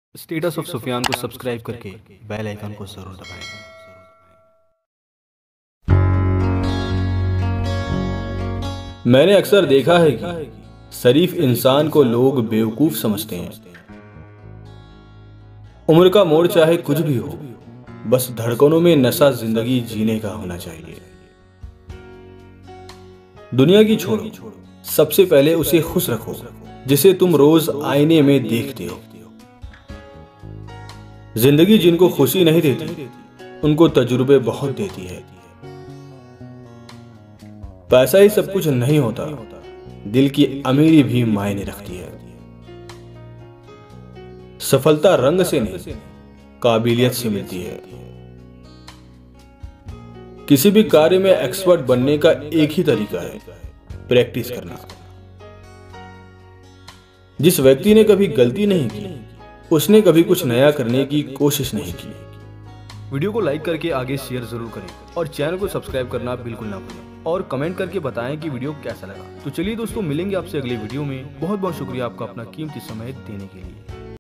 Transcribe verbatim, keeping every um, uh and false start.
Status of Sufiyan को subscribe करके bell icon को जरूर दबाएं। मैंने अक्सर देखा है कि शरीफ इंसान को लोग बेवकूफ समझते हैं। उम्र का मोड़ चाहे कुछ भी हो, बस धड़कनों में नशा जिंदगी जीने का होना चाहिए। दुनिया की छोड़ो, सबसे पहले उसे खुश रखो जिसे तुम रोज आईने में देखते हो। जिंदगी जिनको खुशी नहीं देती, उनको तजुर्बे बहुत देती है। पैसा ही सब कुछ नहीं होता, दिल की अमीरी भी मायने रखती है। सफलता रंग से नहीं, काबिलियत से मिलती है। किसी भी कार्य में एक्सपर्ट बनने का एक ही तरीका है, प्रैक्टिस करना। जिस व्यक्ति ने कभी गलती नहीं की, उसने कभी कुछ नया करने की कोशिश नहीं की। वीडियो को लाइक करके आगे शेयर जरूर करें और चैनल को सब्सक्राइब करना बिल्कुल ना भूलें और कमेंट करके बताएं कि वीडियो कैसा लगा। तो चलिए दोस्तों, मिलेंगे आपसे अगले वीडियो में। बहुत बहुत शुक्रिया आपका अपना कीमती समय देने के लिए।